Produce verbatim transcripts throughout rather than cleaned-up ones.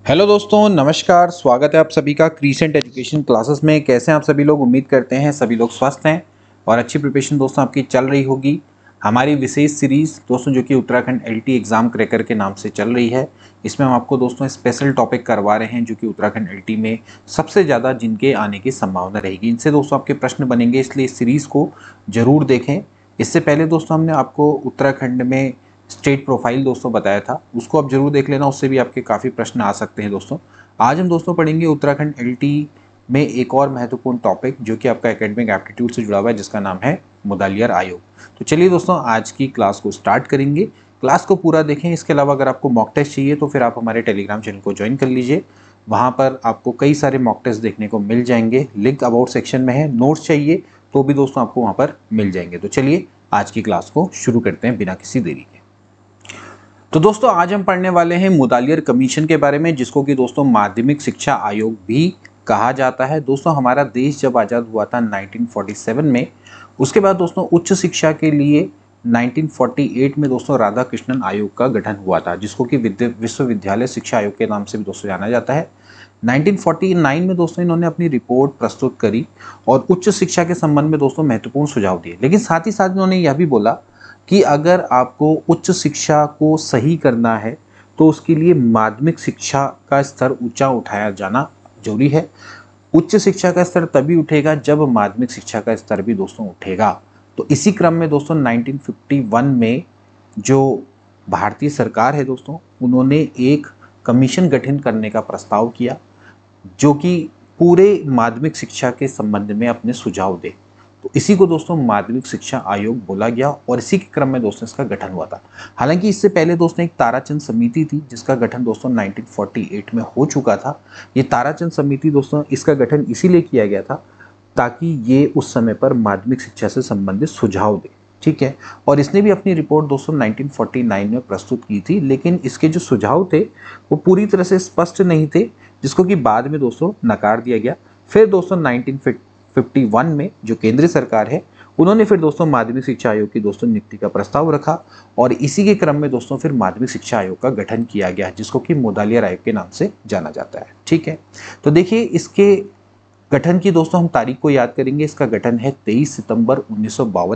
Hello दोस्तों, नमस्कार। स्वागत है आप सभी का क्रीसेंट एजुकेशन क्लासेस में। कैसे हैं आप सभी लोग? उम्मीद करते हैं सभी लोग स्वस्थ हैं और अच्छी प्रिपरेशन दोस्तों आपकी चल रही होगी। हमारी विशेष सीरीज दोस्तों जो कि उत्तराखंड एलटी एग्जाम क्रैकर के नाम से चल रही है, इसमें हम आपको दोस्तों स्पेशल टॉपिक करवा रहे हैं जो कि उत्तराखंड एलटी में सबसे ज़्यादा जिनके आने की संभावना रहेगी, इनसे दोस्तों आपके प्रश्न बनेंगे, इसलिए इस सीरीज़ को जरूर देखें। इससे पहले दोस्तों हमने आपको उत्तराखंड में स्टेट प्रोफाइल दोस्तों बताया था, उसको आप जरूर देख लेना, उससे भी आपके काफ़ी प्रश्न आ सकते हैं दोस्तों। आज हम दोस्तों पढ़ेंगे उत्तराखंड एलटी में एक और महत्वपूर्ण टॉपिक जो कि आपका एकेडमिक एप्टीट्यूड से जुड़ा हुआ है, जिसका नाम है मुदालियर आयोग। तो चलिए दोस्तों आज की क्लास को स्टार्ट करेंगे। क्लास को पूरा देखें। इसके अलावा अगर आपको मॉक टेस्ट चाहिए तो फिर आप हमारे टेलीग्राम चैनल को ज्वाइन कर लीजिए। वहाँ पर आपको कई सारे मॉक टेस्ट देखने को मिल जाएंगे, लिंक अबाउट सेक्शन में है। नोट्स चाहिए तो भी दोस्तों आपको वहाँ पर मिल जाएंगे। तो चलिए आज की क्लास को शुरू करते हैं बिना किसी देरी के। तो दोस्तों आज हम पढ़ने वाले हैं मुदालियर कमीशन के बारे में, जिसको कि दोस्तों माध्यमिक शिक्षा आयोग भी कहा जाता है। दोस्तों हमारा देश जब आज़ाद हुआ था नाइनटीन फोर्टी सेवन में, उसके बाद दोस्तों उच्च शिक्षा के लिए नाइनटीन फोर्टी एट में दोस्तों राधा कृष्णन आयोग का गठन हुआ था, जिसको कि विश्वविद्यालय शिक्षा आयोग के नाम से भी दोस्तों जाना जाता है। नाइनटीन फोर्टी नाइन में दोस्तों इन्होंने अपनी रिपोर्ट प्रस्तुत करी और उच्च शिक्षा के संबंध में दोस्तों महत्वपूर्ण सुझाव दिए। लेकिन साथ ही साथ इन्होंने यह भी बोला कि अगर आपको उच्च शिक्षा को सही करना है तो उसके लिए माध्यमिक शिक्षा का स्तर ऊंचा उठाया जाना जरूरी है। उच्च शिक्षा का स्तर तभी उठेगा जब माध्यमिक शिक्षा का स्तर भी दोस्तों उठेगा। तो इसी क्रम में दोस्तों नाइनटीन फिफ्टी वन में जो भारतीय सरकार है दोस्तों, उन्होंने एक कमीशन गठन करने का प्रस्ताव किया जो कि पूरे माध्यमिक शिक्षा के संबंध में अपने सुझाव दे। तो इसी को दोस्तों माध्यमिक शिक्षा आयोग बोला गया और इसी के क्रम में दोस्तों इसका गठन हुआ था। हालांकि इससे पहले दोस्तों एक ताराचंद समिति थी जिसका गठन दोस्तों नाइनटीन फोर्टी एट में हो चुका था। ये ताराचंद समिति दोस्तों इसका गठन इसीलिए किया गया था ताकि ये उस समय पर माध्यमिक शिक्षा से संबंधित सुझाव दे, ठीक है। और इसने भी अपनी रिपोर्ट दोस्तों नाइनटीन फोर्टी नाइन में प्रस्तुत की थी, लेकिन इसके जो सुझाव थे वो पूरी तरह से स्पष्ट नहीं थे, जिसको कि बाद में दोस्तों नकार दिया गया। फिर दोस्तों नाइनटीन फिफ्टी वन में जो केंद्रीय सरकार है, उन्होंने फिर दोस्तों माध्यमिक शिक्षा आयोग की दोस्तों नियुक्ति का प्रस्ताव रखा और इसी के क्रम में दोस्तों फिर माध्यमिक शिक्षा आयोग का गठन किया गया, जिसको कि मुदालियर आयोग के नाम से जाना जाता है, ठीक है। तो देखिए इसके गठन की दोस्तों हम तारीख को याद करेंगे। इसका गठन है तेईस सितंबर उन्नीस सौ बावन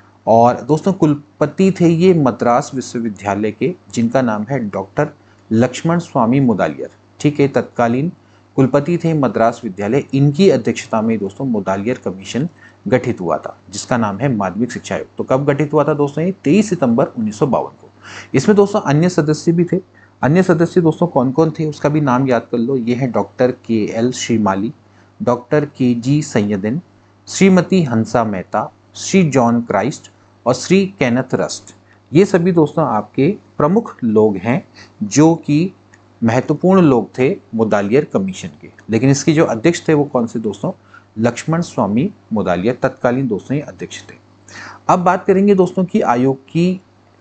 और दोस्तों कुलपति थे ये मद्रास विश्वविद्यालय के, जिनका नाम है डॉक्टर लक्ष्मण स्वामी मुदालियर, ठीक है। तत्कालीन कुलपति थे मद्रास विद्यालय। इनकी अध्यक्षता में दोस्तों मुदालियर कमीशन गठित हुआ था, जिसका नाम है माध्यमिक शिक्षा आयोग। तो कब गठित हुआ था दोस्तों? ये तेईस सितंबर उन्नीस सौ बावन को। इसमें दोस्तों अन्य सदस्य भी थे। अन्य सदस्य दोस्तों कौन कौन थे उसका भी नाम याद कर लो। ये है डॉक्टर के L Shrimali, doctor K G Saiyidain, Shrimati Hansa Mehta, Shri John Christ और श्री केनेथ रस्ट। ये सभी दोस्तों आपके प्रमुख लोग हैं जो कि महत्वपूर्ण लोग थे मुदालियर कमीशन के। लेकिन इसके जो अध्यक्ष थे वो कौन से दोस्तों? लक्ष्मण स्वामी मुदालियर तत्कालीन दोस्तों ये अध्यक्ष थे। अब बात करेंगे दोस्तों कि आयोग की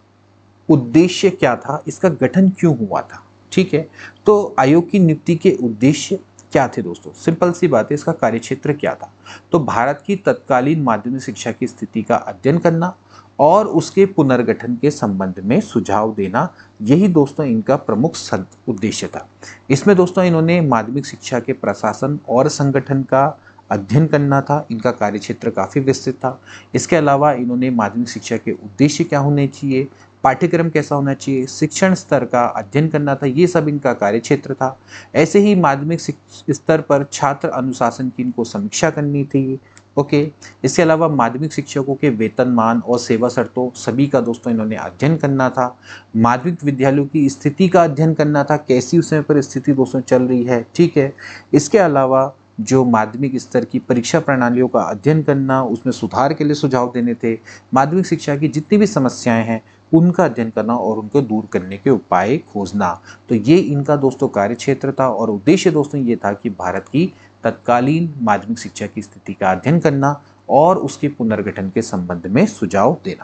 उद्देश्य क्या था, इसका गठन क्यों हुआ था, ठीक है। तो आयोग की नियुक्ति के उद्देश्य क्या थे दोस्तों? सिंपल सी बात है, इसका कार्यक्षेत्र क्या था? तो भारत की तत्कालीन माध्यमिक शिक्षा की स्थिति का अध्ययन करना और उसके पुनर्गठन के संबंध में सुझाव देना, यही दोस्तों इनका प्रमुख उद्देश्य था। इसमें दोस्तों इन्होंने माध्यमिक शिक्षा के प्रशासन और संगठन का अध्ययन करना था। इनका कार्यक्षेत्र काफ़ी विस्तृत था। इसके अलावा इन्होंने माध्यमिक शिक्षा के उद्देश्य क्या होने चाहिए, पाठ्यक्रम कैसा होना चाहिए, शिक्षण स्तर का अध्ययन करना था, ये सब इनका कार्यक्षेत्र था। ऐसे ही माध्यमिक स्तर पर छात्र अनुशासन की इनको समीक्षा करनी थी, ओके। इसके अलावा माध्यमिक शिक्षकों के वेतनमान और सेवा शर्तों सभी का दोस्तों इन्होंने अध्ययन करना था। माध्यमिक विद्यालयों की स्थिति का अध्ययन करना था, कैसी उस समय पर स्थिति दोस्तों चल रही है, ठीक है। इसके अलावा जो माध्यमिक स्तर की परीक्षा प्रणालियों का अध्ययन करना, उसमें सुधार के लिए सुझाव देने थे। माध्यमिक शिक्षा की जितनी भी समस्याएं हैं उनका अध्ययन करना और उनको दूर करने के उपाय खोजना। तो ये इनका दोस्तों कार्यक्षेत्र था और उद्देश्य दोस्तों ये था कि भारत की तत्कालीन माध्यमिक शिक्षा की स्थिति का अध्ययन करना और उसके पुनर्गठन के संबंध में सुझाव देना।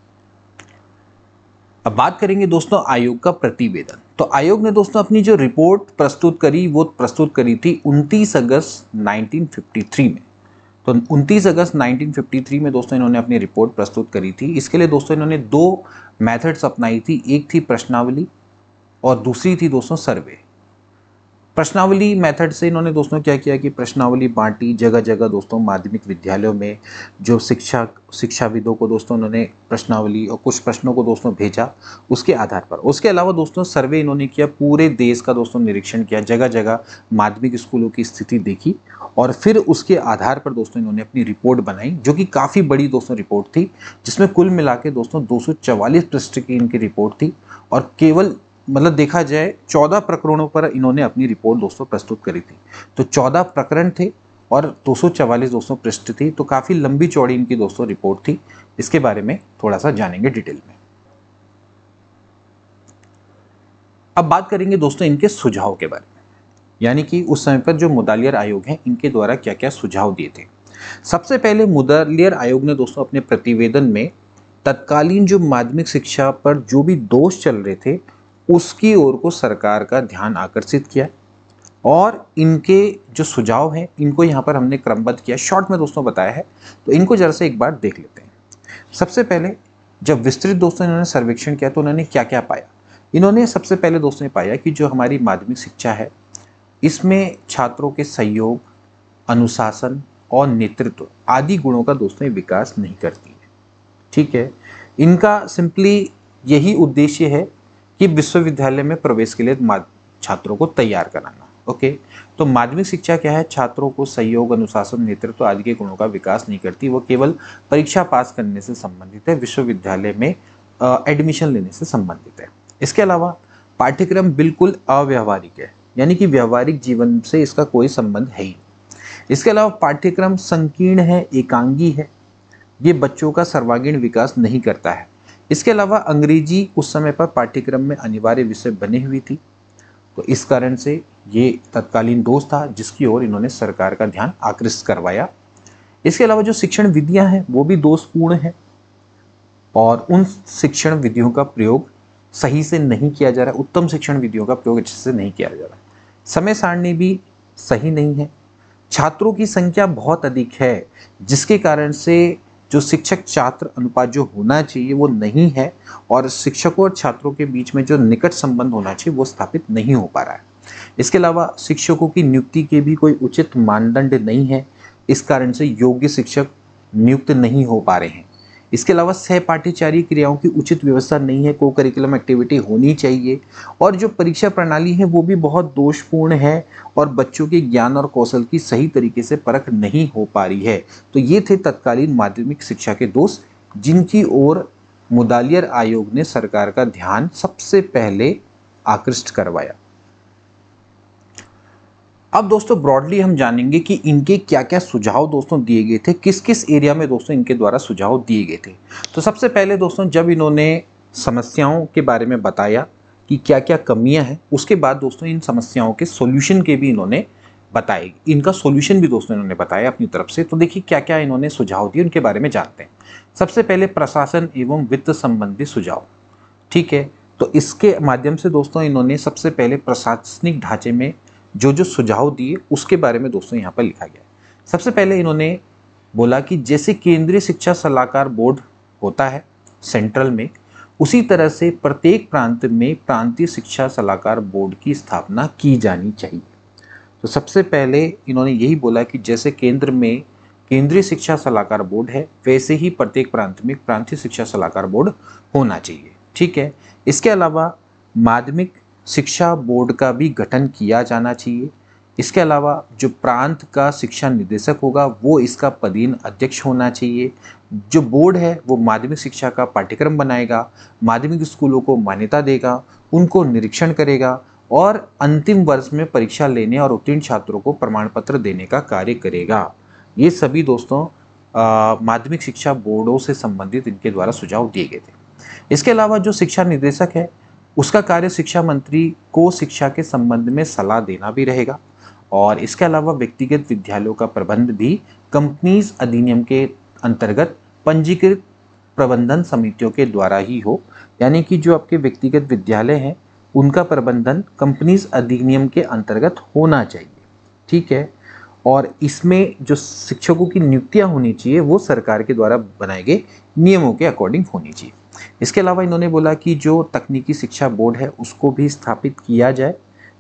अब बात करेंगे दोस्तों आयोग का प्रतिवेदन। तो आयोग ने दोस्तों अपनी जो रिपोर्ट प्रस्तुत करी वो प्रस्तुत करी थी उनतीस अगस्त नाइनटीन फिफ्टी थ्री में। तो उनतीस अगस्त नाइनटीन फिफ्टी थ्री में दोस्तों इन्होंने अपनी रिपोर्ट प्रस्तुत करी थी। इसके लिए दोस्तों इन्होंने दो मेथड्स अपनाई थी, एक थी प्रश्नावली और दूसरी थी दोस्तों सर्वे। प्रश्नावली मेथड से इन्होंने दोस्तों क्या किया कि प्रश्नावली बांटी, जगह जगह दोस्तों माध्यमिक विद्यालयों में जो शिक्षा शिक्षाविदों को दोस्तों उन्होंने प्रश्नावली और कुछ प्रश्नों को दोस्तों भेजा उसके आधार पर। उसके अलावा दोस्तों सर्वे इन्होंने किया, पूरे देश का दोस्तों निरीक्षण किया, जगह जगह माध्यमिक स्कूलों की स्थिति देखी और फिर उसके आधार पर दोस्तों इन्होंने अपनी रिपोर्ट बनाई, जो कि काफ़ी बड़ी दोस्तों रिपोर्ट थी, जिसमें कुल मिला के दोस्तों दो सौ चवालीस पृष्ठ की इनकी रिपोर्ट थी और केवल मतलब देखा जाए चौदह प्रकरणों पर इन्होंने अपनी रिपोर्ट दोस्तों प्रस्तुत करी थी। तो चौदह प्रकरण थे और दो सौ चवालीस दोस्तों पृष्ठ थी, तो काफ़ी लंबी चौड़ी इनकी दोस्तों रिपोर्ट थी। इसके बारे में थोड़ा सा जानेंगे डिटेल में। अब बात करेंगे दोस्तों इनके सुझाव के बारे में, यानी कि उस समय पर जो मुदालियर आयोग है इनके द्वारा क्या क्या सुझाव दिए थे। सबसे पहले मुदालियर आयोग ने दोस्तों अपने प्रतिवेदन में तत्कालीन जो माध्यमिक शिक्षा पर जो भी दोष चल रहे थे उसकी ओर को सरकार का ध्यान आकर्षित किया और इनके जो सुझाव हैं इनको यहाँ पर हमने क्रमबद्ध किया, शॉर्ट में दोस्तों बताया है, तो इनको जरा से एक बार देख लेते हैं। सबसे पहले जब विस्तृत दोस्तों इन्होंने सर्वेक्षण किया तो उन्होंने क्या क्या पाया। इन्होंने सबसे पहले दोस्तों ने पाया कि जो हमारी माध्यमिक शिक्षा है इसमें छात्रों के सहयोग, अनुशासन और नेतृत्व आदि गुणों का दोस्तों विकास नहीं करती है। ठीक है, इनका सिंपली यही उद्देश्य है कि विश्वविद्यालय में प्रवेश के लिए छात्रों को तैयार कराना। ओके, तो माध्यमिक शिक्षा क्या है, छात्रों को सहयोग, अनुशासन, नेतृत्व आदि के गुणों का विकास नहीं करती, वो केवल परीक्षा पास करने से संबंधित है, विश्वविद्यालय में एडमिशन लेने से संबंधित है। इसके अलावा पाठ्यक्रम बिल्कुल अव्यावहारिक है, यानी कि व्यवहारिक जीवन से इसका कोई संबंध है ही। इसके अलावा पाठ्यक्रम संकीर्ण है, एकांगी है, ये बच्चों का सर्वांगीण विकास नहीं करता है। इसके अलावा अंग्रेजी उस समय पर पाठ्यक्रम में अनिवार्य विषय बनी हुई थी, तो इस कारण से ये तत्कालीन दोष था जिसकी ओर इन्होंने सरकार का ध्यान आकृष्ट करवाया। इसके अलावा जो शिक्षण विधियां हैं वो भी दोषपूर्ण हैं और उन शिक्षण विधियों का प्रयोग सही से नहीं किया जा रहा, उत्तम शिक्षण विधियों का प्रयोग अच्छे से नहीं किया जा रहा, समय सारणी भी सही नहीं है, छात्रों की संख्या बहुत अधिक है जिसके कारण से जो शिक्षक छात्र अनुपात जो होना चाहिए वो नहीं है और शिक्षकों और छात्रों के बीच में जो निकट संबंध होना चाहिए वो स्थापित नहीं हो पा रहा है। इसके अलावा शिक्षकों की नियुक्ति के भी कोई उचित मानदंड नहीं है, इस कारण से योग्य शिक्षक नियुक्त नहीं हो पा रहे हैं। इसके अलावा सहपाठीचारी क्रियाओं की उचित व्यवस्था नहीं है, को करिकुलम एक्टिविटी होनी चाहिए और जो परीक्षा प्रणाली है वो भी बहुत दोषपूर्ण है और बच्चों के ज्ञान और कौशल की सही तरीके से परख नहीं हो पा रही है। तो ये थे तत्कालीन माध्यमिक शिक्षा के दोष जिनकी ओर मुदालियर आयोग ने सरकार का ध्यान सबसे पहले आकृष्ट करवाया। अब दोस्तों ब्रॉडली हम जानेंगे कि इनके क्या क्या सुझाव दोस्तों दिए गए थे, किस किस एरिया में दोस्तों इनके द्वारा सुझाव दिए गए थे। तो सबसे पहले दोस्तों जब इन्होंने समस्याओं के बारे में बताया कि क्या क्या कमियां हैं, उसके बाद दोस्तों इन समस्याओं के सॉल्यूशन के भी इन्होंने बताए, इनका सॉल्यूशन भी दोस्तों इन्होंने बताया अपनी तरफ से। तो देखिए क्या क्या इन्होंने सुझाव दिए उनके बारे में जानते हैं। सबसे पहले प्रशासन एवं वित्त संबंधी सुझाव। ठीक है, तो इसके माध्यम से दोस्तों इन्होंने सबसे पहले प्रशासनिक ढांचे में जो जो सुझाव दिए उसके बारे में दोस्तों यहाँ पर लिखा गया है। सबसे पहले इन्होंने बोला कि जैसे केंद्रीय शिक्षा सलाहकार बोर्ड होता है सेंट्रल में, उसी तरह से प्रत्येक प्रांत में प्रांतीय शिक्षा सलाहकार बोर्ड की स्थापना की जानी चाहिए। तो सबसे पहले इन्होंने यही बोला कि जैसे केंद्र में केंद्रीय शिक्षा सलाहकार बोर्ड है वैसे ही प्रत्येक प्रांत में प्रांतीय शिक्षा सलाहकार बोर्ड होना चाहिए। ठीक है, इसके अलावा माध्यमिक शिक्षा बोर्ड का भी गठन किया जाना चाहिए। इसके अलावा जो प्रांत का शिक्षा निदेशक होगा वो इसका पदीन अध्यक्ष होना चाहिए। जो बोर्ड है वो माध्यमिक शिक्षा का पाठ्यक्रम बनाएगा, माध्यमिक स्कूलों को मान्यता देगा, उनको निरीक्षण करेगा और अंतिम वर्ष में परीक्षा लेने और उत्तीर्ण छात्रों को प्रमाण पत्र देने का कार्य करेगा। ये सभी दोस्तों माध्यमिक शिक्षा बोर्डों से संबंधित इनके द्वारा सुझाव दिए गए थे। इसके अलावा जो शिक्षा निदेशक है उसका कार्य शिक्षा मंत्री को शिक्षा के संबंध में सलाह देना भी रहेगा और इसके अलावा व्यक्तिगत विद्यालयों का प्रबंध भी कंपनीज अधिनियम के अंतर्गत पंजीकृत प्रबंधन समितियों के द्वारा ही हो, यानी कि जो आपके व्यक्तिगत विद्यालय हैं उनका प्रबंधन कंपनीज अधिनियम के अंतर्गत होना चाहिए। ठीक है, और इसमें जो शिक्षकों की नियुक्तियां होनी चाहिए वो सरकार के द्वारा बनाए गए नियमों के अकॉर्डिंग होनी चाहिए। इसके अलावा इन्होंने बोला कि जो तकनीकी शिक्षा बोर्ड है उसको भी स्थापित किया जाए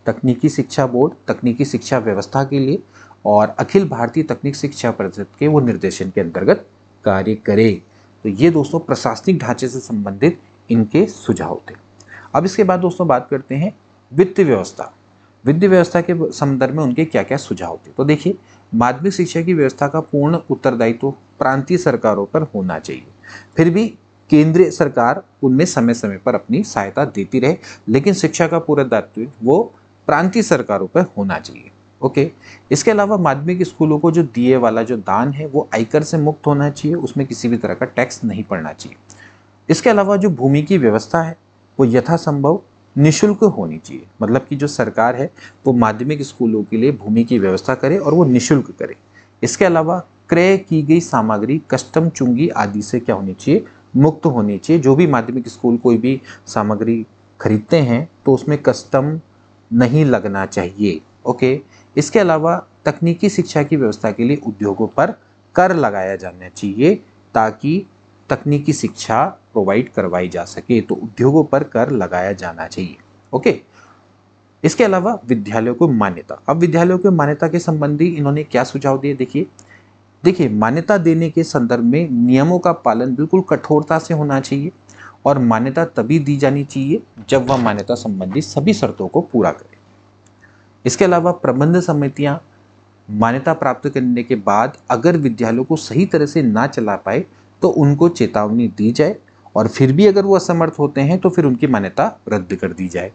तकनीकी शिक्षा बोर्ड, तकनीकी शिक्षा व्यवस्था के लिए और अखिल भारतीय तकनीक शिक्षा परिषद के वो निर्देशन के अंतर्गत कार्य करे। तो ये दोस्तों प्रशासनिक ढांचे से संबंधित इनके सुझाव थे। अब इसके बाद दोस्तों बात करते हैं वित्त व्यवस्था। वित्त व्यवस्था के संदर्भ में उनके क्या क्या सुझाव थे। तो देखिए, माध्यमिक शिक्षा की व्यवस्था का पूर्ण उत्तरदायित्व प्रांतीय सरकारों पर होना चाहिए। फिर भी केंद्रीय सरकार उनमें समय समय पर अपनी सहायता देती रहे, लेकिन शिक्षा का पूरा दायित्व वो प्रांतीय सरकारों पर होना चाहिए। ओके, इसके अलावा माध्यमिक स्कूलों को जो दिए वाला जो दान है वो आयकर से मुक्त होना चाहिए, उसमें किसी भी तरह का टैक्स नहीं पड़ना चाहिए। इसके अलावा जो भूमि की व्यवस्था है वो यथासंभव निःशुल्क होनी चाहिए, मतलब कि जो सरकार है वो माध्यमिक स्कूलों के लिए भूमि की व्यवस्था करे और वो निःशुल्क करे। इसके अलावा क्रय की गई सामग्री कस्टम, चुंगी आदि से क्या होनी चाहिए, मुक्त होनी चाहिए। जो भी माध्यमिक स्कूल कोई भी सामग्री खरीदते हैं तो उसमें कस्टम नहीं लगना चाहिए। ओके, इसके अलावा तकनीकी शिक्षा की व्यवस्था के लिए उद्योगों पर कर लगाया जाना चाहिए ताकि तकनीकी शिक्षा प्रोवाइड करवाई जा सके, तो उद्योगों पर कर लगाया जाना चाहिए। ओके, इसके अलावा विद्यालयों को मान्यता। अब विद्यालयों को मान्यता के संबंधी इन्होंने क्या सुझाव दिए, देखिए देखिए मान्यता देने के संदर्भ में नियमों का पालन बिल्कुल कठोरता से होना चाहिए और मान्यता तभी दी जानी चाहिए जब वह मान्यता संबंधी सभी शर्तों को पूरा करे। इसके अलावा प्रबंध समितियां मान्यता प्राप्त करने के बाद अगर विद्यालयों को सही तरह से ना चला पाए तो उनको चेतावनी दी जाए और फिर भी अगर वो असमर्थ होते हैं तो फिर उनकी मान्यता रद्द कर दी जाए।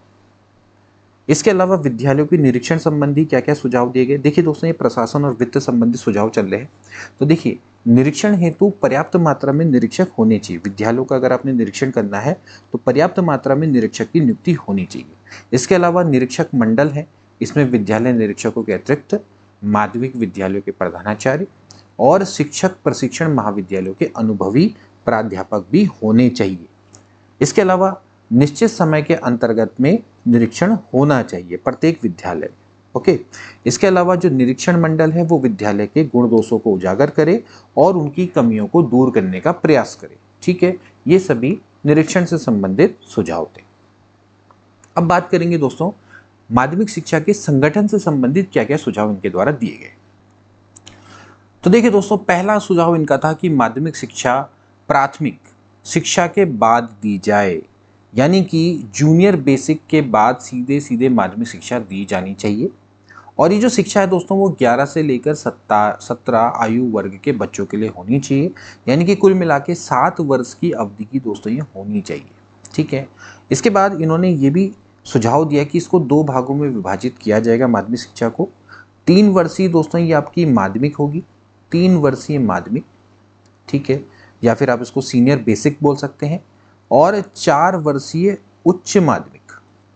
इसके अलावा विद्यालयों के निरीक्षण संबंधी क्या क्या सुझाव दिए गए। देखिए दोस्तों, ये प्रशासन और वित्त संबंधी सुझाव चल रहे हैं। तो देखिए, निरीक्षण हेतु पर्याप्त मात्रा में निरीक्षक होने चाहिए। विद्यालयों का अगर आपने निरीक्षण करना है तो पर्याप्त मात्रा में निरीक्षक की नियुक्ति होनी चाहिए। इसके अलावा निरीक्षक मंडल है, इसमें विद्यालय निरीक्षकों के अतिरिक्त माध्यमिक विद्यालयों के प्रधानाचार्य और शिक्षक प्रशिक्षण महाविद्यालयों के अनुभवी प्राध्यापक भी होने चाहिए। इसके अलावा निश्चित समय के अंतर्गत में निरीक्षण होना चाहिए प्रत्येक विद्यालय में। ओके, इसके अलावा जो निरीक्षण मंडल है वो विद्यालय के गुण दोषों को उजागर करे और उनकी कमियों को दूर करने का प्रयास करे। ठीक है, ये सभी निरीक्षण से संबंधित सुझाव थे। अब बात करेंगे दोस्तों माध्यमिक शिक्षा के संगठन से संबंधित क्या क्या सुझाव इनके द्वारा दिए गए। तो देखिए दोस्तों, पहला सुझाव इनका था कि माध्यमिक शिक्षा प्राथमिक शिक्षा के बाद दी जाए, यानी कि जूनियर बेसिक के बाद सीधे सीधे माध्यमिक शिक्षा दी जानी चाहिए। और ये जो शिक्षा है दोस्तों वो ग्यारह से लेकर सत्रह आयु वर्ग के बच्चों के लिए होनी चाहिए, यानी कि कुल मिला के सात वर्ष की अवधि की दोस्तों ये होनी चाहिए। ठीक है, इसके बाद इन्होंने ये भी सुझाव दिया कि इसको दो भागों में विभाजित किया जाएगा माध्यमिक शिक्षा को। तीन वर्षीय दोस्तों ये आपकी माध्यमिक होगी, तीन वर्षीय माध्यमिक, ठीक है, या फिर आप इसको सीनियर बेसिक बोल सकते हैं, और चार वर्षीय उच्च माध्यमिक।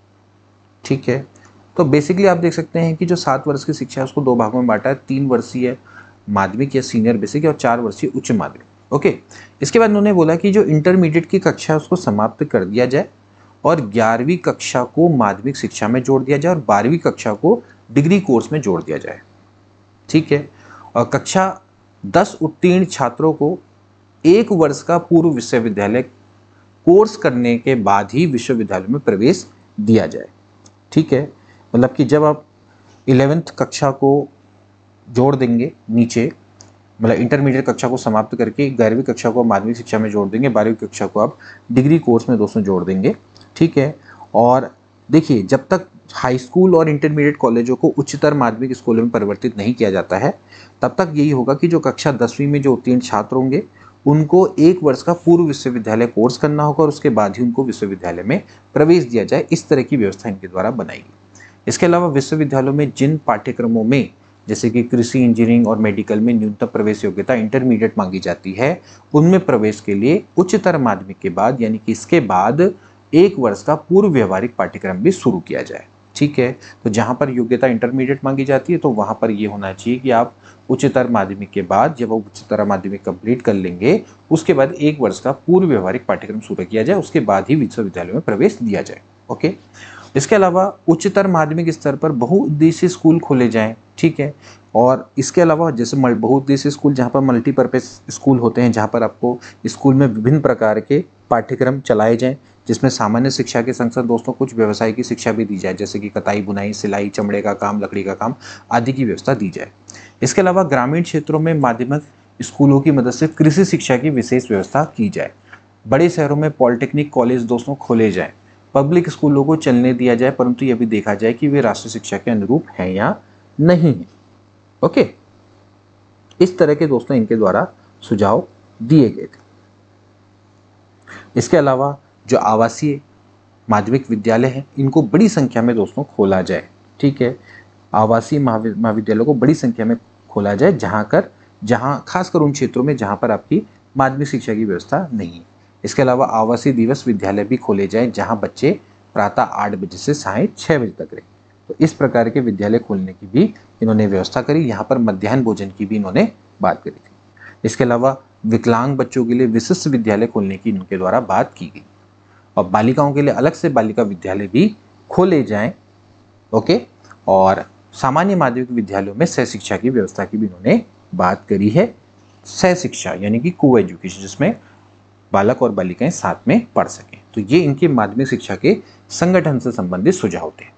ठीक है, तो बेसिकली आप देख सकते हैं कि जो सात वर्ष की शिक्षा है उसको दो भागों में बांटा है, तीन वर्षीय माध्यमिक या सीनियर बेसिक और चार वर्षीय उच्च माध्यमिक। ओके, इसके बाद उन्होंने बोला कि जो इंटरमीडिएट की कक्षा है उसको समाप्त कर दिया जाए और ग्यारहवीं कक्षा को माध्यमिक शिक्षा में जोड़ दिया जाए और बारहवीं कक्षा को डिग्री कोर्स में जोड़ दिया जाए। ठीक है, और कक्षा दस उत्तीर्ण छात्रों को एक वर्ष का पूर्व विश्वविद्यालय कोर्स करने के बाद ही विश्वविद्यालय में प्रवेश दिया जाए। ठीक है, मतलब कि जब आप इलेवेंथ कक्षा को जोड़ देंगे नीचे, मतलब इंटरमीडिएट कक्षा को समाप्त करके ग्यारहवीं कक्षा को माध्यमिक शिक्षा में जोड़ देंगे, बारहवीं कक्षा को आप डिग्री कोर्स में दोस्तों जोड़ देंगे। ठीक है, और देखिए जब तक हाई स्कूल और इंटरमीडिएट कॉलेजों को उच्चतर माध्यमिक स्कूलों में परिवर्तित नहीं किया जाता है तब तक यही होगा कि जो कक्षा दसवीं में जो उत्तीर्ण छात्र होंगे उनको एक वर्ष का पूर्व विश्वविद्यालय कोर्स करना होगा और उसके बाद ही उनको विश्वविद्यालय में प्रवेश दिया जाए। इस तरह की व्यवस्था इनके द्वारा बनाई गई। इसके अलावा विश्वविद्यालयों में जिन पाठ्यक्रमों में जैसे कि कृषि, इंजीनियरिंग और मेडिकल में न्यूनतम प्रवेश योग्यता इंटरमीडिएट मांगी जाती है, उनमें प्रवेश के लिए उच्चतर माध्यमिक के बाद यानी कि इसके बाद एक वर्ष का पूर्व व्यवहारिक पाठ्यक्रम भी शुरू किया जाए। ठीक है, तो जहां पर योग्यता इंटरमीडिएट मांगी जाती है तो वहां पर ये होना चाहिए कि आप उच्चतर माध्यमिक के बाद जब आप उच्चतर माध्यमिक कंप्लीट कर लेंगे उसके बाद एक वर्ष का पूर्व व्यवहारिक पाठ्यक्रम शुरू किया जाए, उसके बाद ही विश्वविद्यालय में प्रवेश दिया जाए। ओके, इसके अलावा उच्चतर माध्यमिक स्तर पर बहुउद्देशीय स्कूल खोले जाएं। ठीक है, और इसके अलावा जैसे बहुउद्देशीय स्कूल जहाँ पर मल्टीपर्पज स्कूल होते हैं, जहाँ पर आपको स्कूल में विभिन्न प्रकार के पाठ्यक्रम चलाए जाएं, जिसमें सामान्य शिक्षा के संग साथ दोस्तों कुछ व्यवसाय की शिक्षा भी दी जाए, जैसे कि कताई, बुनाई, सिलाई, चमड़े का काम, लकड़ी का काम आदि की व्यवस्था दी जाए। इसके अलावा ग्रामीण क्षेत्रों में माध्यमिक स्कूलों की मदद से कृषि शिक्षा की विशेष व्यवस्था की जाए। बड़े शहरों में पॉलिटेक्निक कॉलेज दोस्तों खोले जाएं। पब्लिक स्कूलों को चलने दिया जाए, परंतु यह भी देखा जाए कि वे राष्ट्रीय शिक्षा के अनुरूप हैं या नहीं है। ओके, इस तरह के दोस्तों इनके द्वारा सुझाव दिए गए थे। इसके अलावा जो आवासीय माध्यमिक विद्यालय हैं, इनको बड़ी संख्या में दोस्तों खोला जाए। ठीक है, आवासीय महाविद्यालयों को बड़ी संख्या में खोला जाए, जहाँ कर जहाँ खासकर उन क्षेत्रों में जहाँ पर आपकी माध्यमिक शिक्षा की व्यवस्था नहीं है। इसके अलावा आवासीय दिवस विद्यालय भी खोले जाए, जहाँ बच्चे प्रातः आठ बजे से साय छः बजे तक रहे। तो इस प्रकार के विद्यालय खोलने की भी इन्होंने व्यवस्था करी। यहाँ पर मध्याह्न भोजन की भी इन्होंने बात करी थी। इसके अलावा विकलांग बच्चों के लिए विशिष्ट विद्यालय खोलने की इनके द्वारा बात की गई, और बालिकाओं के लिए अलग से बालिका विद्यालय भी खोले जाएं। ओके, और सामान्य माध्यमिक विद्यालयों में सह शिक्षा की व्यवस्था की भी इन्होंने बात करी है। सह शिक्षा यानी कि को एजुकेशन, जिसमें बालक और बालिकाएं साथ में पढ़ सकें। तो ये इनके माध्यमिक शिक्षा के संगठन से संबंधित सुझाव थे।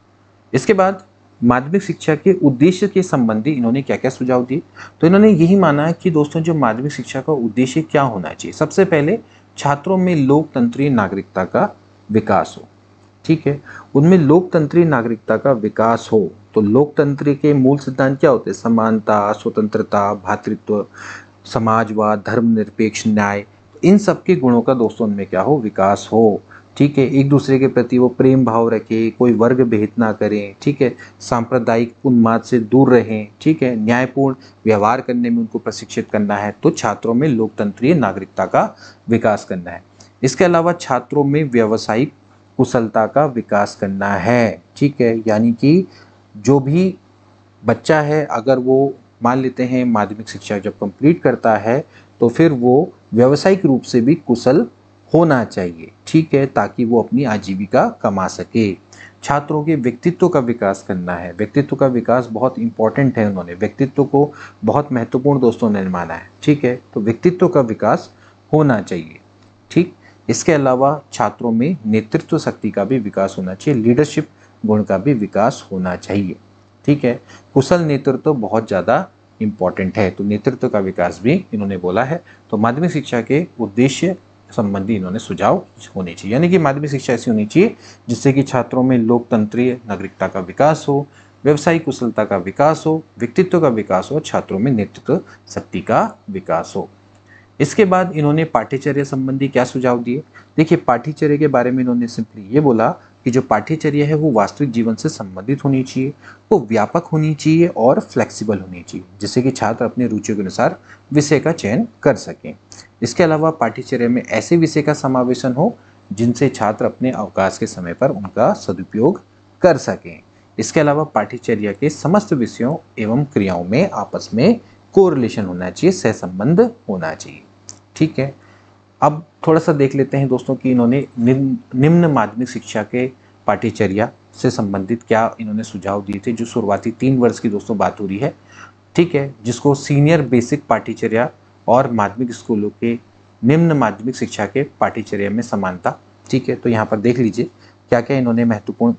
इसके बाद माध्यमिक शिक्षा के उद्देश्य के संबंधी इन्होंने क्या क्या सुझाव दिए, तो इन्होंने यही माना कि दोस्तों जो माध्यमिक शिक्षा का उद्देश्य क्या होना चाहिए, सबसे पहले छात्रों में लोकतंत्रीय नागरिकता का विकास हो। ठीक है, उनमें लोकतंत्रीय नागरिकता का विकास हो। तो लोकतंत्र के मूल सिद्धांत क्या होते हैं? समानता, स्वतंत्रता, भातृत्व, समाजवाद, धर्मनिरपेक्ष न्याय। तो इन सब के गुणों का दोस्तों उनमें क्या हो? विकास हो। ठीक है, एक दूसरे के प्रति वो प्रेम भाव रखे, कोई वर्ग भेद ना करें। ठीक है, सांप्रदायिक उन्माद से दूर रहें। ठीक है, न्यायपूर्ण व्यवहार करने में उनको प्रशिक्षित करना है। तो छात्रों में लोकतंत्रीय नागरिकता का विकास करना है। इसके अलावा छात्रों में व्यावसायिक कुशलता का विकास करना है। ठीक है, यानी कि जो भी बच्चा है, अगर वो मान लेते हैं माध्यमिक शिक्षा जब कंप्लीट करता है, तो फिर वो व्यावसायिक रूप से भी कुशल होना चाहिए। ठीक है, ताकि वो अपनी आजीविका कमा सके। छात्रों के व्यक्तित्व का विकास करना है। व्यक्तित्व का विकास बहुत इंपॉर्टेंट है। उन्होंने व्यक्तित्व को बहुत महत्वपूर्ण दोस्तों ने माना है। ठीक है, तो व्यक्तित्व का विकास होना चाहिए। ठीक, इसके अलावा छात्रों में नेतृत्व शक्ति का भी विकास होना चाहिए। लीडरशिप गुण का भी विकास होना चाहिए। ठीक है, कुशल नेतृत्व बहुत ज़्यादा इम्पॉर्टेंट है। तो नेतृत्व का विकास भी इन्होंने बोला है। तो माध्यमिक शिक्षा के उद्देश्य संबंधी इन्होंने सुझाव होने चाहिए, यानी कि माध्यमिक शिक्षा ऐसी होनी चाहिए जिससे कि छात्रों में लोकतंत्रीय नागरिकता का विकास हो, व्यवसायिक कुशलता का विकास हो, व्यक्तित्व का विकास हो, छात्रों में नेतृत्व शक्ति का विकास हो। इसके बाद इन्होंने पाठ्यचर्या संबंधी क्या सुझाव दिए? देखिए, पाठ्यचर्या के बारे में इन्होंने सिंपली ये बोला कि जो पाठ्यचर्या है वो वास्तविक जीवन से संबंधित होनी चाहिए, वो व्यापक होनी चाहिए और फ्लेक्सिबल होनी चाहिए, जिससे कि छात्र अपने रुचियों के अनुसार विषय का चयन कर सकें। इसके अलावा पाठ्यचर्या में ऐसे विषय का समावेशन हो जिनसे छात्र अपने अवकाश के समय पर उनका सदुपयोग कर सकें। इसके अलावा पाठ्यचर्या के समस्त विषयों एवं क्रियाओं में आपस में कोरिलेशन होना चाहिए, सहसंबंध होना चाहिए। ठीक है, अब थोड़ा सा देख लेते हैं दोस्तों कि इन्होंने निम्न माध्यमिक शिक्षा के पाठ्यचर्या से संबंधित क्या इन्होंने सुझाव दिए थे। जो शुरुआती तीन वर्ष की दोस्तों बात हो रही है, ठीक है, जिसको सीनियर बेसिक पाठ्यचर्या और माध्यमिक स्कूलों के निम्न माध्यमिक शिक्षा के पाठ्यचर्या में समानता। ठीक है, तो यहाँ पर देख लीजिए क्या क्या इन्होंने महत्वपूर्ण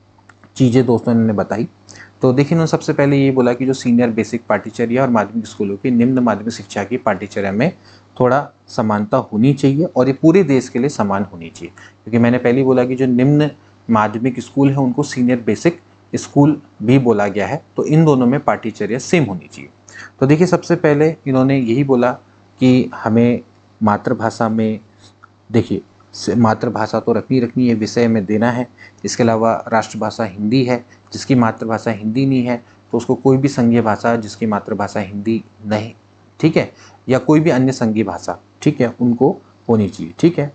चीज़ें दोस्तों इन्होंने बताई। तो देखिए, इन्होंने सबसे पहले ये बोला कि जो सीनियर बेसिक पाठ्यचर्या और माध्यमिक स्कूलों की निम्न माध्यमिक शिक्षा की पाठ्यचर्या में थोड़ा समानता होनी चाहिए और ये पूरे देश के लिए समान होनी चाहिए, क्योंकि मैंने पहले ही बोला कि जो निम्न माध्यमिक स्कूल है उनको सीनियर बेसिक स्कूल भी बोला गया है। तो इन दोनों में पाठ्यचर्या सेम होनी चाहिए। तो देखिए, सबसे पहले इन्होंने यही बोला कि हमें मातृभाषा में, देखिए मातृभाषा तो रखनी रखनी है, विषय में देना है। इसके अलावा राष्ट्रभाषा हिंदी है, जिसकी मातृभाषा हिंदी नहीं है तो उसको कोई भी संघीय भाषा जिसकी मातृभाषा हिंदी नहीं, ठीक है, या कोई भी अन्य संघीय भाषा, ठीक है, उनको होनी चाहिए। ठीक है,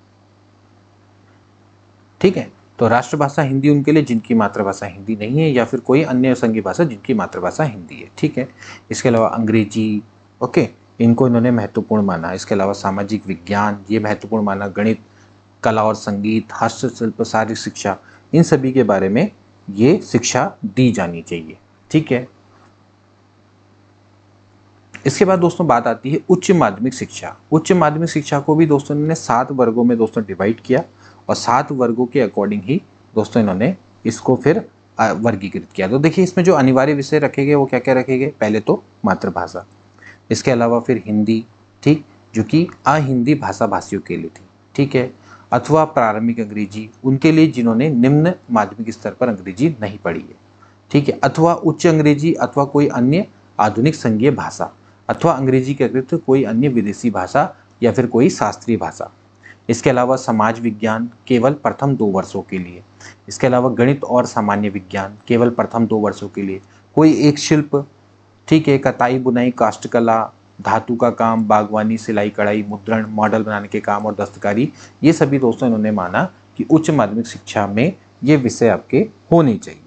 ठीक है, तो राष्ट्रभाषा हिंदी उनके लिए जिनकी मातृभाषा हिंदी नहीं है, या फिर कोई अन्य संघीय भाषा जिनकी मातृभाषा हिंदी है। ठीक है, इसके अलावा अंग्रेजी, ओके, इनको इन्होंने महत्वपूर्ण माना। इसके अलावा सामाजिक विज्ञान ये महत्वपूर्ण माना, गणित, कला और संगीत, हस्तशिल्प, शारीरिक शिक्षा, इन सभी के बारे में ये शिक्षा दी जानी चाहिए। ठीक है, इसके बाद दोस्तों बात आती है उच्च माध्यमिक शिक्षा। उच्च माध्यमिक शिक्षा को भी दोस्तों इन्होंने सात वर्गों में दोस्तों डिवाइड किया और सात वर्गों के अकॉर्डिंग ही दोस्तों इन्होंने इसको फिर वर्गीकृत किया। तो देखिए इसमें जो अनिवार्य विषय रखे गए वो क्या क्या रखे गए, पहले तो मातृभाषा, इसके अलावा फिर हिंदी, ठीक, जो कि अहिंदी भाषा भाषियों के लिए थी, ठीक है, अथवा प्रारंभिक अंग्रेजी उनके लिए जिन्होंने निम्न माध्यमिक स्तर पर अंग्रेजी नहीं पढ़ी है, ठीक है, अथवा उच्च अंग्रेजी अथवा कोई अन्य आधुनिक संघीय भाषा अथवा अंग्रेजी के अतिरिक्त कोई अन्य विदेशी भाषा या फिर कोई शास्त्रीय भाषा। इसके अलावा समाज विज्ञान केवल प्रथम दो वर्षों के लिए। इसके अलावा गणित और सामान्य विज्ञान केवल प्रथम दो वर्षों के लिए। कोई एक शिल्प, ठीक है, कताई बुनाई, काष्ठकला, धातु का काम, बागवानी, सिलाई कढ़ाई, मुद्रण, मॉडल बनाने के काम और दस्तकारी, ये सभी दोस्तों इन्होंने माना कि उच्च माध्यमिक शिक्षा में ये विषय आपके होने चाहिए।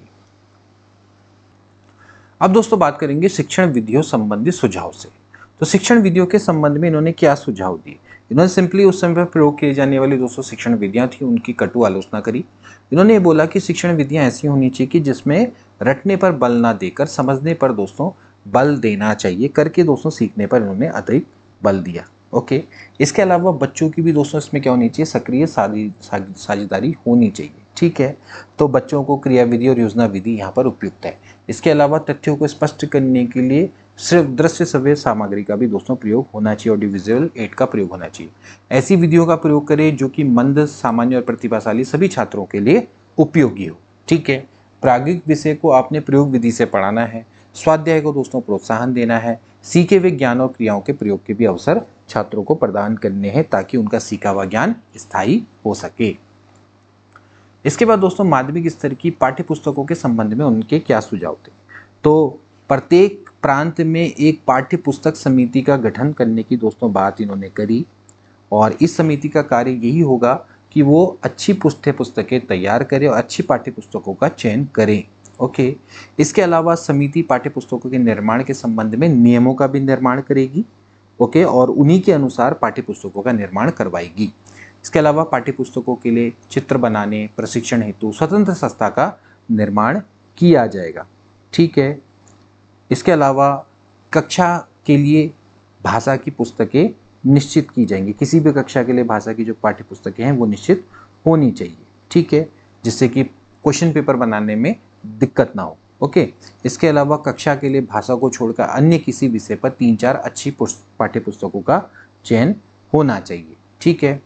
अब दोस्तों बात करेंगे शिक्षण विधियों संबंधी सुझाव से। तो शिक्षण विधियों के संबंध में इन्होंने क्या सुझाव दिए? इन्होंने सिंपली उस समय पर प्रयोग किए जाने वाली दोस्तों शिक्षण विधियां थी उनकी कटु आलोचना करी। इन्होंने ये बोला कि शिक्षण विधियां ऐसी होनी चाहिए कि जिसमें रटने पर बल ना देकर समझने पर दोस्तों बल देना चाहिए, करके दोस्तों सीखने पर इन्होंने अतिरिक्त बल दिया। ओके, इसके अलावा बच्चों की भी दोस्तों इसमें क्या होनी चाहिए, सक्रिय साझेदारी होनी चाहिए, ठीक है। तो बच्चों को क्रिया विधि और योजना विधि यहाँ पर उपयुक्त है। इसके अलावा तथ्यों को स्पष्ट करने के लिए सिर्फ दृश्य श्रव्य सामग्री का भी दोस्तों प्रयोग होना चाहिए, ऑडियो विजुअल एड का प्रयोग होना चाहिए। ऐसी विधियों का प्रयोग करें जो कि मंद, सामान्य और प्रतिभाशाली सभी छात्रों के लिए उपयोगी हो, ठीक है। प्रायोगिक विषय को आपने प्रयोग विधि से पढ़ाना है। स्वाध्याय को दोस्तों प्रोत्साहन देना है। सीखे हुए ज्ञान और क्रियाओं के प्रयोग के भी अवसर छात्रों को प्रदान करने हैं ताकि उनका सीखा हुआ ज्ञान स्थायी हो सके। इसके बाद दोस्तों माध्यमिक स्तर की पाठ्य पुस्तकों के संबंध में उनके क्या सुझाव थे? तो प्रत्येक प्रांत में एक पाठ्य पुस्तक समिति का गठन करने की दोस्तों बात इन्होंने करी और इस समिति का कार्य यही होगा कि वो अच्छी पुस्तक पुस्तकें तैयार करे और अच्छी पाठ्य पुस्तकों का चयन करें। ओके, इसके अलावा समिति पाठ्य पुस्तकों के निर्माण के संबंध में नियमों का भी निर्माण करेगी, ओके, और उन्हीं के अनुसार पाठ्य पुस्तकों का निर्माण करवाएगी। इसके अलावा पाठ्य पुस्तकों के लिए चित्र बनाने, प्रशिक्षण हेतु स्वतंत्र संस्था का निर्माण किया जाएगा, ठीक है। इसके अलावा कक्षा के लिए भाषा की पुस्तकें निश्चित की जाएंगी। किसी भी कक्षा के लिए भाषा की जो पाठ्य पुस्तकें हैं वो निश्चित होनी चाहिए, ठीक है, जिससे कि क्वेश्चन पेपर बनाने में दिक्कत ना हो। ओके, इसके अलावा कक्षा के लिए भाषा को छोड़कर अन्य किसी विषय पर तीन चार अच्छी पाठ्य पुस्तकों का चयन होना चाहिए, ठीक है।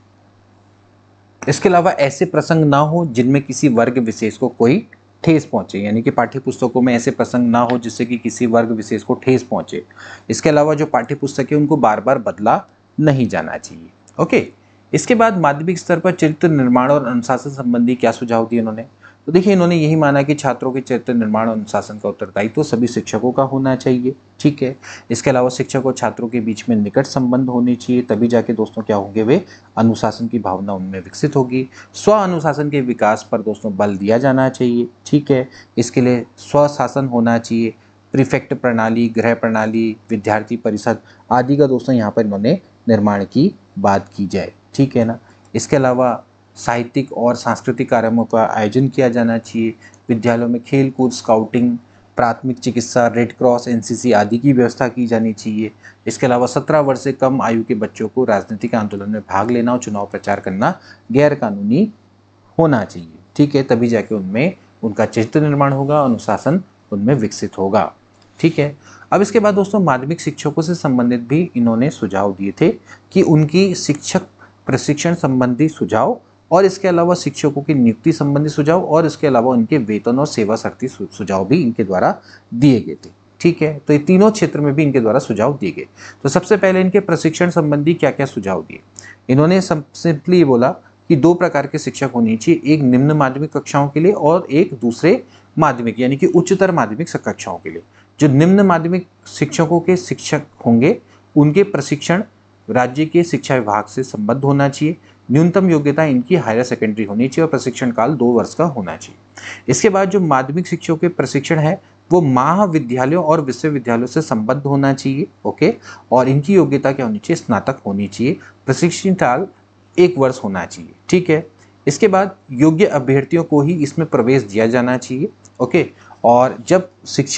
इसके अलावा ऐसे प्रसंग ना हो जिनमें किसी वर्ग विशेष को कोई ठेस पहुंचे, यानी कि पाठ्य पुस्तकों में ऐसे प्रसंग ना हो जिससे कि किसी वर्ग विशेष को ठेस पहुंचे। इसके अलावा जो पाठ्य पुस्तक है उनको बार बार बदला नहीं जाना चाहिए। ओके, इसके बाद माध्यमिक स्तर पर चरित्र निर्माण और अनुशासन संबंधी क्या सुझाव दिए इन्होंने? तो देखिए इन्होंने यही माना कि छात्रों के चरित्र निर्माण और अनुशासन का उत्तरदायित्व तो सभी शिक्षकों का होना चाहिए, ठीक है। इसके अलावा शिक्षक और छात्रों के बीच में निकट संबंध होने चाहिए, तभी जाके दोस्तों क्या होंगे, वे अनुशासन की भावना उनमें विकसित होगी। स्व अनुशासन के विकास पर दोस्तों बल दिया जाना चाहिए, ठीक है। इसके लिए स्वशासन होना चाहिए, प्रीफेक्ट प्रणाली, गृह प्रणाली, विद्यार्थी परिषद आदि का दोस्तों यहाँ पर इन्होंने निर्माण की बात की जाए, ठीक है ना। इसके अलावा साहित्यिक और सांस्कृतिक कार्यक्रमों का आयोजन किया जाना चाहिए। विद्यालयों में खेल कूद, स्काउटिंग, प्राथमिक चिकित्सा, रेड क्रॉस, एनसीसी आदि की व्यवस्था की जानी चाहिए। इसके अलावा सत्रह वर्ष से कम आयु के बच्चों को राजनीतिक आंदोलन में भाग लेना और चुनाव प्रचार करना गैर कानूनी होना चाहिए, ठीक है, तभी जाके उनमें उनका चरित्र निर्माण होगा, अनुशासन उनमें विकसित होगा, ठीक है। अब इसके बाद दोस्तों माध्यमिक शिक्षकों से संबंधित भी इन्होंने सुझाव दिए थे कि उनकी शिक्षक प्रशिक्षण संबंधी सुझाव और इसके अलावा शिक्षकों की नियुक्ति संबंधी सुझाव और इसके अलावा उनके वेतन और सेवा शर्ती सुझाव भी इनके द्वारा दिए गए थे, ठीक है। तो ये तीनों क्षेत्र में भी इनके द्वारा सुझाव दिए गए। तो सबसे पहले इनके प्रशिक्षण संबंधी क्या क्या सुझाव दिए? इन्होंने सिंपली ये बोला कि दो प्रकार के शिक्षक होने चाहिए, एक निम्न माध्यमिक कक्षाओं के लिए और एक दूसरे माध्यमिक यानी कि उच्चतर माध्यमिक कक्षाओं के लिए। जो निम्न माध्यमिक शिक्षकों के शिक्षक होंगे उनके प्रशिक्षण राज्य के शिक्षा विभाग से संबद्ध होना चाहिए। न्यूनतम योग्यता इनकी हायर सेकेंडरी होनी चाहिए और प्रशिक्षण काल दो वर्ष का होना चाहिए। इसके बाद जो माध्यमिक शिक्षकों के प्रशिक्षण है वो महाविद्यालयों और विश्वविद्यालयों से संबद्ध होना चाहिए, ओके, और इनकी योग्यता क्या होनी चाहिए, स्नातक होनी चाहिए। प्रशिक्षण काल एक वर्ष होना चाहिए, ठीक है। इसके बाद योग्य अभ्यर्थियों को ही इसमें प्रवेश दिया जाना चाहिए, ओके, और जब शिक्षक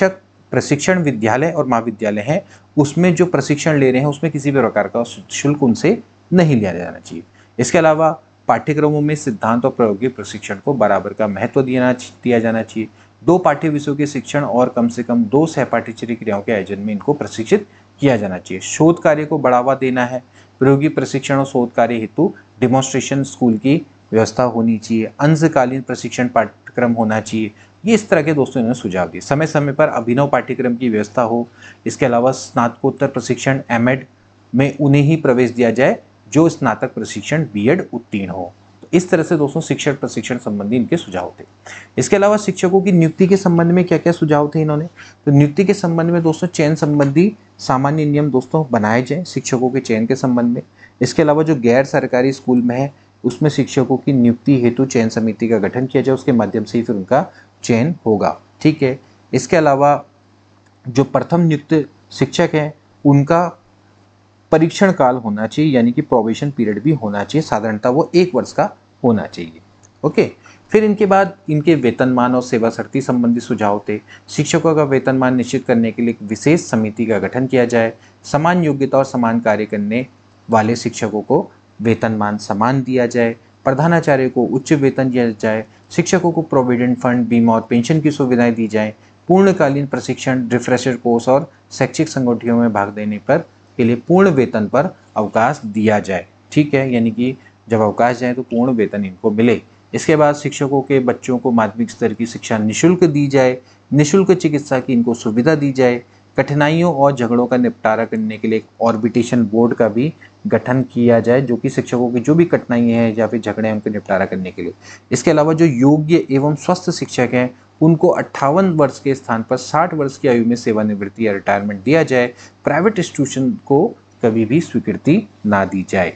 प्रशिक्षण विद्यालय और महाविद्यालय हैं उसमें जो प्रशिक्षण ले रहे हैं उसमें किसी भी प्रकार का शुल्क उनसे नहीं लिया जाना चाहिए। इसके अलावा पाठ्यक्रमों में सिद्धांत और प्रायोगिक प्रशिक्षण को बराबर का महत्व दिया दिया जाना चाहिए। दो पाठ्य विषयों के शिक्षण और कम से कम दो सहपाठ्यचर्या क्रियाओं के आयोजन में इनको प्रशिक्षित किया जाना चाहिए। शोध कार्य को बढ़ावा देना है। प्रायोगिक प्रशिक्षण और शोध कार्य हेतु डिमॉन्स्ट्रेशन स्कूल की व्यवस्था होनी चाहिए। अंशकालीन प्रशिक्षण पाठ्यक्रम होना चाहिए। ये इस तरह के दोस्तों इन्होंने सुझाव दिए। समय समय पर अभिनव पाठ्यक्रम की व्यवस्था हो। इसके अलावा स्नातकोत्तर प्रशिक्षण एम एड में उन्हें ही प्रवेश दिया जाए जो स्नातक प्रशिक्षण बी एड उत्तीर्ण हो। तो इस तरह से दोस्तों शिक्षक प्रशिक्षण संबंधी इनके सुझाव थे। इसके अलावा शिक्षकों की नियुक्ति के संबंध में क्या क्या सुझाव थे इन्होंने, तो नियुक्ति के संबंध में दोस्तों चयन संबंधी सामान्य नियम दोस्तों बनाए जाए शिक्षकों के चयन के संबंध में। इसके अलावा जो गैर सरकारी स्कूल में है उसमें शिक्षकों की नियुक्ति हेतु चयन समिति का गठन किया जाए, उसके माध्यम से ही फिर उनका चयन होगा। ठीक है। इसके अलावा जो प्रथम नियुक्त शिक्षक हैं उनका परीक्षण काल होना चाहिए, यानी कि प्रोबेशन पीरियड भी होना चाहिए, साधारणतः वो एक वर्ष का होना चाहिए। ओके। फिर इनके बाद इनके वेतनमान और सेवा शर्ती संबंधी सुझाव थे। शिक्षकों का वेतनमान निश्चित करने के लिए एक विशेष समिति का गठन किया जाए। समान योग्यता और समान कार्य करने वाले शिक्षकों को वेतनमान समान दिया जाए। प्रधानाचार्य को उच्च वेतन दिया जाए। शिक्षकों को प्रोविडेंट फंड, बीमा और पेंशन की सुविधाएं दी जाए। पूर्णकालीन प्रशिक्षण, रिफ्रेशर कोर्स और शैक्षिक संगठनों में भाग देने पर के लिए पूर्ण वेतन पर अवकाश दिया जाए। ठीक है, यानी कि जब अवकाश जाए तो पूर्ण वेतन इनको मिले। इसके बाद शिक्षकों के बच्चों को माध्यमिक स्तर की शिक्षा निःशुल्क दी जाए। निःशुल्क चिकित्सा की इनको सुविधा दी जाए। कठिनाइयों और झगड़ों का निपटारा करने के लिए एक ऑर्बिटेशन बोर्ड का भी गठन किया जाए, जो कि शिक्षकों की जो भी कठिनाइयाँ हैं या फिर झगड़े हैं उनका निपटारा करने के लिए। इसके अलावा जो योग्य एवं स्वस्थ शिक्षक हैं उनको अट्ठावन वर्ष के स्थान पर साठ वर्ष की आयु में सेवानिवृत्ति या रिटायरमेंट दिया जाए। प्राइवेट इंस्टीट्यूशन को कभी भी स्वीकृति ना दी जाए।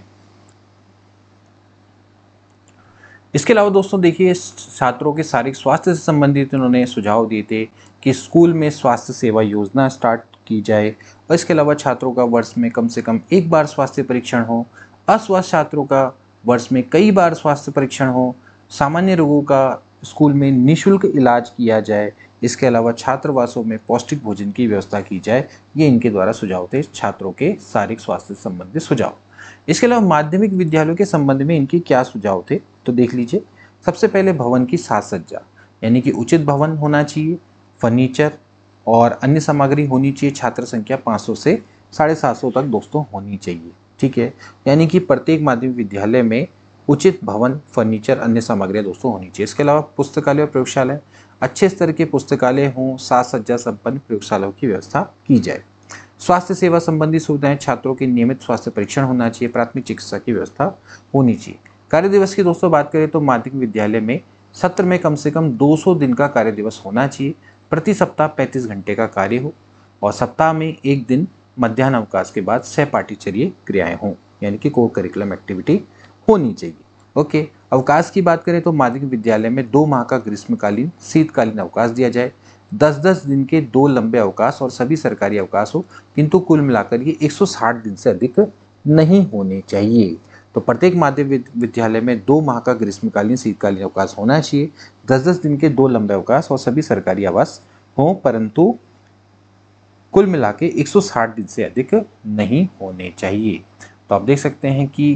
इसके अलावा दोस्तों देखिए छात्रों के शारीरिक स्वास्थ्य से संबंधित उन्होंने सुझाव दिए थे कि स्कूल में स्वास्थ्य सेवा योजना स्टार्ट की जाए और इसके अलावा छात्रों का वर्ष में कम से कम एक बार स्वास्थ्य परीक्षण हो। अस्वस्थ छात्रों का वर्ष में कई बार स्वास्थ्य परीक्षण हो। सामान्य रोगों का स्कूल में निःशुल्क इलाज किया जाए। इसके अलावा छात्रावासों में पौष्टिक भोजन की व्यवस्था की जाए। ये इनके द्वारा सुझाव थे छात्रों के शारीरिक स्वास्थ्य से संबंधित सुझाव। इसके अलावा माध्यमिक विद्यालयों के संबंध में इनके क्या सुझाव थे तो देख लीजिए। सबसे पहले भवन की साज सज्जा, यानी कि उचित भवन होना चाहिए, फर्नीचर और अन्य सामग्री होनी चाहिए। छात्र संख्या पाँच सौ से साढ़े सात सौ तक दोस्तों होनी चाहिए। ठीक है, यानी कि प्रत्येक माध्यमिक विद्यालय में उचित भवन, फर्नीचर, अन्य सामग्रियाँ दोस्तों होनी चाहिए। इसके अलावा पुस्तकालय और प्रयोगशाला, अच्छे स्तर के पुस्तकालय हों, साज सज्जा संपन्न प्रयोगशालाओं की व्यवस्था की जाए। स्वास्थ्य सेवा संबंधी सुविधाएं, छात्रों के नियमित स्वास्थ्य परीक्षण होना चाहिए। प्राथमिक चिकित्सा की व्यवस्था होनी चाहिए। कार्य दिवस की दोस्तों बात करें तो माध्यमिक विद्यालय में सत्र में कम से कम दो सौ दिन का कार्य दिवस होना चाहिए। प्रति सप्ताह पैंतीस घंटे का कार्य हो और सप्ताह में एक दिन मध्याह्न अवकाश के बाद सहपाठ्यचर्या क्रियाएं हों, यानी कि को करिकुलम एक्टिविटी होनी चाहिए। ओके। अवकाश की बात करें तो माध्यमिक विद्यालय में दो माह का ग्रीष्मकालीन, शीतकालीन अवकाश दिया जाए। दस दस दिन के दो लंबे अवकाश और सभी सरकारी अवकाश हो, किंतु कुल मिलाकर ये एक सौ साठ दिन से अधिक नहीं होने चाहिए। तो प्रत्येक माध्यमिक विद्यालय में दो माह का ग्रीष्मकालीन, शीतकालीन अवकाश होना चाहिए। दस दस दिन के दो लंबे अवकाश और सभी सरकारी आवास हों, परंतु कुल मिला के एक सौ साठ दिन से अधिक नहीं होने चाहिए। तो आप देख सकते हैं कि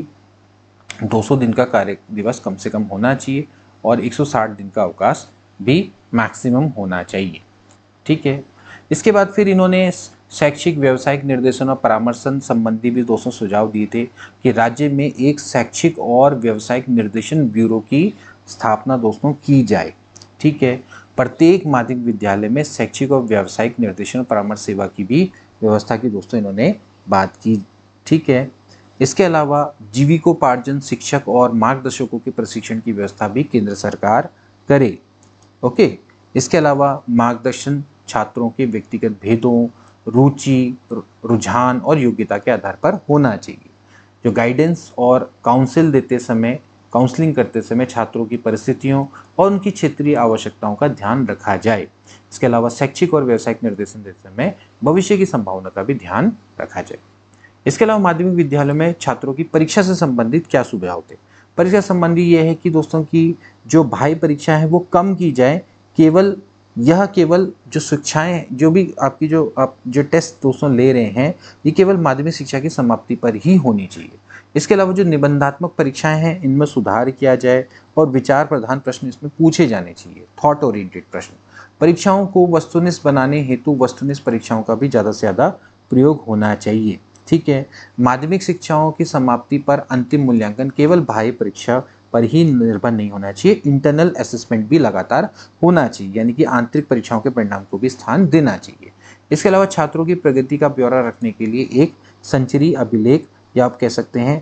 दो सौ दिन का कार्य दिवस कम से कम होना चाहिए और एक सौ साठ दिन का अवकाश भी मैक्सिमम होना चाहिए। ठीक है। इसके बाद फिर इन्होंने शैक्षिक व्यावसायिक निर्देशन और परामर्शन संबंधी भी दोस्तों सुझाव दिए थे कि राज्य में एक शैक्षिक और व्यावसायिक निर्देशन ब्यूरो की स्थापना दोस्तों की जाए। ठीक है। प्रत्येक माध्यमिक विद्यालय में शैक्षिक और व्यावसायिक निर्देशन और परामर्श सेवा की भी व्यवस्था की दोस्तों इन्होंने बात की। ठीक है। इसके अलावा जीविकोपार्जन शिक्षक और मार्गदर्शकों के प्रशिक्षण की व्यवस्था भी केंद्र सरकार करे। ओके। इसके अलावा मार्गदर्शन छात्रों के व्यक्तिगत भेदों, रुचि, रुझान और योग्यता के आधार पर होना चाहिए। जो गाइडेंस और काउंसिल देते समय, काउंसलिंग करते समय छात्रों की परिस्थितियों और उनकी क्षेत्रीय आवश्यकताओं का ध्यान रखा जाए। इसके अलावा शैक्षिक और व्यावसायिक निर्देशन देते समय भविष्य की संभावना का भी ध्यान रखा जाए। इसके अलावा माध्यमिक विद्यालयों में छात्रों की परीक्षा से संबंधित क्या सुझाव थे? परीक्षा संबंधी ये है कि दोस्तों की जो बाह्य परीक्षा है वो कम की जाए, केवल यह केवल जो शिक्षाएं, जो भी आपकी जो आप जो टेस्ट दोस्तों ले रहे हैं, ये केवल माध्यमिक शिक्षा की समाप्ति पर ही होनी चाहिए। इसके अलावा जो निबंधात्मक परीक्षाएं हैं, इनमें सुधार किया जाए और विचार प्रधान प्रश्न इसमें पूछे जाने चाहिए, थॉट ओरिएंटेड प्रश्न। परीक्षाओं को वस्तुनिष्ठ बनाने हेतु वस्तुनिष्ठ परीक्षाओं का भी ज़्यादा से ज़्यादा प्रयोग होना चाहिए। ठीक है। माध्यमिक शिक्षाओं की समाप्ति पर अंतिम मूल्यांकन केवल बाह्य परीक्षा पर ही निर्भर नहीं होना चाहिए, इंटरनल असेसमेंट भी लगातार होना चाहिए, यानी कि आंतरिक परीक्षाओं के परिणाम को भी स्थान देना चाहिए। इसके अलावा छात्रों की प्रगति का ब्यौरा रखने के लिए एक संचरी अभिलेख, या आप कह सकते हैं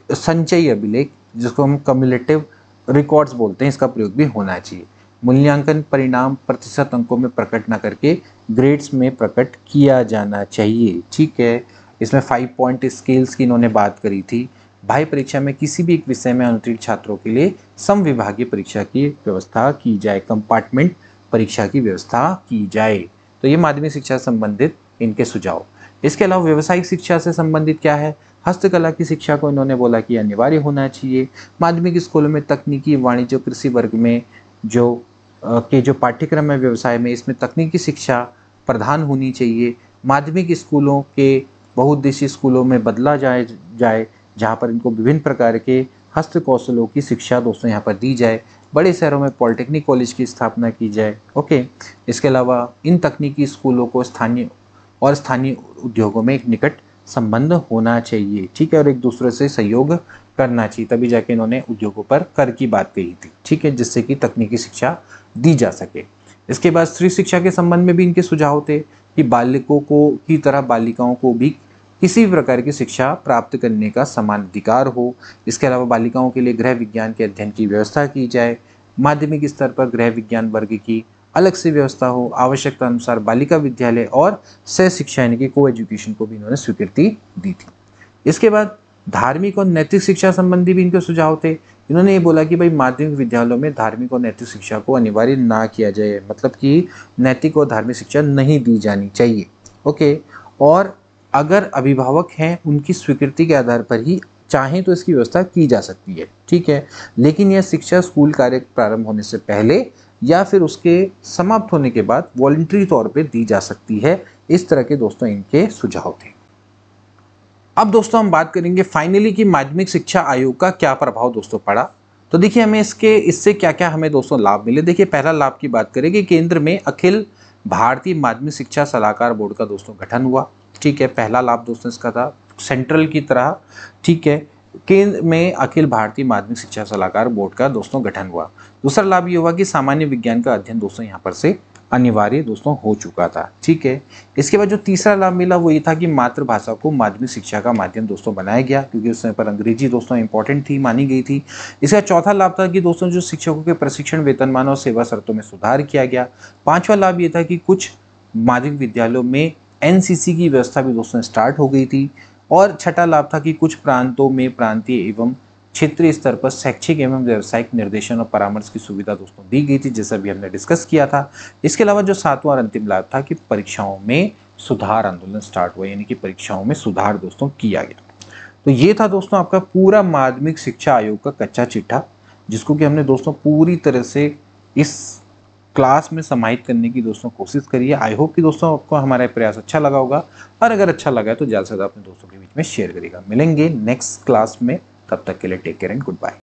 संचयी अभिलेख, जिसको हम कम्युलेटिव रिकॉर्ड्स बोलते हैं, इसका प्रयोग भी होना चाहिए। मूल्यांकन परिणाम प्रतिशत अंकों में प्रकट न करके ग्रेड्स में प्रकट किया जाना चाहिए। ठीक है। इसमें फाइव पॉइंट स्केल्स की इन्होंने बात करी थी। बाह्य परीक्षा में किसी भी एक विषय में अनुत्तीर्ण छात्रों के लिए समविभागीय परीक्षा की व्यवस्था की जाए, कंपार्टमेंट परीक्षा की व्यवस्था की जाए। तो ये माध्यमिक शिक्षा से संबंधित इनके सुझाव। इसके अलावा व्यवसायिक शिक्षा से संबंधित क्या है, हस्तकला की शिक्षा को इन्होंने बोला कि अनिवार्य होना चाहिए। माध्यमिक स्कूलों में तकनीकी, वाणिज्य, कृषि वर्ग में जो आ, के जो पाठ्यक्रम है व्यवसाय में, इसमें तकनीकी शिक्षा प्रधान होनी चाहिए। माध्यमिक स्कूलों के बहुउद्देशीय स्कूलों में बदला जाए जाए जहाँ पर इनको विभिन्न प्रकार के हस्त कौशलों की शिक्षा दोस्तों यहाँ पर दी जाए। बड़े शहरों में पॉलिटेक्निक कॉलेज की स्थापना की जाए। ओके। इसके अलावा इन तकनीकी स्कूलों को स्थानीय और स्थानीय उद्योगों में एक निकट संबंध होना चाहिए। ठीक है। और एक दूसरे से सहयोग करना चाहिए, तभी जाके इन्होंने उद्योगों पर कर की बात कही थी। ठीक है। जिससे कि तकनीकी शिक्षा दी जा सके। इसके बाद स्त्री शिक्षा के संबंध में भी इनके सुझाव थे कि बालिकों को की तरह बालिकाओं को भी किसी भी प्रकार की शिक्षा प्राप्त करने का समान अधिकार हो। इसके अलावा बालिकाओं के लिए गृह विज्ञान के अध्ययन की व्यवस्था की जाए। माध्यमिक स्तर पर गृह विज्ञान वर्ग की अलग से व्यवस्था हो। आवश्यकता अनुसार बालिका विद्यालय और सह शिक्षा यानी कि को एजुकेशन को भी इन्होंने स्वीकृति दी थी। इसके बाद धार्मिक और नैतिक शिक्षा संबंधी भी इनके सुझाव थे। इन्होंने ये बोला कि भाई माध्यमिक विद्यालयों में धार्मिक और नैतिक शिक्षा को अनिवार्य ना किया जाए, मतलब कि नैतिक और धार्मिक शिक्षा नहीं दी जानी चाहिए। ओके। और अगर अभिभावक हैं, उनकी स्वीकृति के आधार पर ही चाहें तो इसकी व्यवस्था की जा सकती है। ठीक है। लेकिन यह शिक्षा स्कूल कार्य प्रारंभ होने से पहले या फिर उसके समाप्त होने के बाद वॉलंटरी तौर पे दी जा सकती है। इस तरह के दोस्तों इनके सुझाव थे। अब दोस्तों हम बात करेंगे फाइनली कि माध्यमिक शिक्षा आयोग का क्या प्रभाव दोस्तों पड़ा। तो देखिए हमें इसके इससे क्या क्या हमें दोस्तों लाभ मिले। देखिए पहला लाभ की बात करें कि केंद्र में अखिल भारतीय माध्यमिक शिक्षा सलाहकार बोर्ड का दोस्तों गठन हुआ। ठीक है। पहला लाभ दोस्तों इसका था सेंट्रल की तरह। ठीक है। केंद्र में अखिल भारतीय माध्यमिक शिक्षा सलाहकार बोर्ड का दोस्तों गठन हुआ। दूसरा लाभ ये हुआ कि सामान्य विज्ञान का अध्ययन दोस्तों यहाँ पर से अनिवार्य दोस्तों हो चुका था। ठीक है। इसके बाद जो तीसरा लाभ मिला वो ये था कि मातृभाषा को माध्यमिक शिक्षा का माध्यम दोस्तों बनाया गया, क्योंकि उस समय पर अंग्रेजी दोस्तों इंपॉर्टेंट थी, मानी गई थी। इसका चौथा लाभ था कि दोस्तों जो शिक्षकों के प्रशिक्षण, वेतनमान और सेवा शर्तों में सुधार किया गया। पांचवा लाभ ये था कि कुछ माध्यमिक विद्यालयों में एनसीसी की व्यवस्था भी दोस्तों स्टार्ट हो गई थी। और छठा लाभ था कि कुछ प्रांतों में प्रांतीय एवं क्षेत्रीय स्तर पर शैक्षिक एवं व्यावसायिक निर्देशन और परामर्श की सुविधा दोस्तों दी गई थी, जैसा भी हमने डिस्कस किया था। इसके अलावा जो सातवां और अंतिम लाभ था कि परीक्षाओं में सुधार आंदोलन स्टार्ट हुआ, यानी कि परीक्षाओं में सुधार दोस्तों किया गया। तो ये था दोस्तों आपका पूरा माध्यमिक शिक्षा आयोग का कच्चा चिट्ठा, जिसको कि हमने दोस्तों पूरी तरह से इस क्लास में समाहित करने की दोस्तों कोशिश करिए। आई होप कि दोस्तों आपको हमारा प्रयास अच्छा लगा होगा, और अगर अच्छा लगा है तो ज़्यादा से ज़्यादा अपने दोस्तों के बीच में शेयर करिएगा। मिलेंगे नेक्स्ट क्लास में, तब तक के लिए take care and good bye.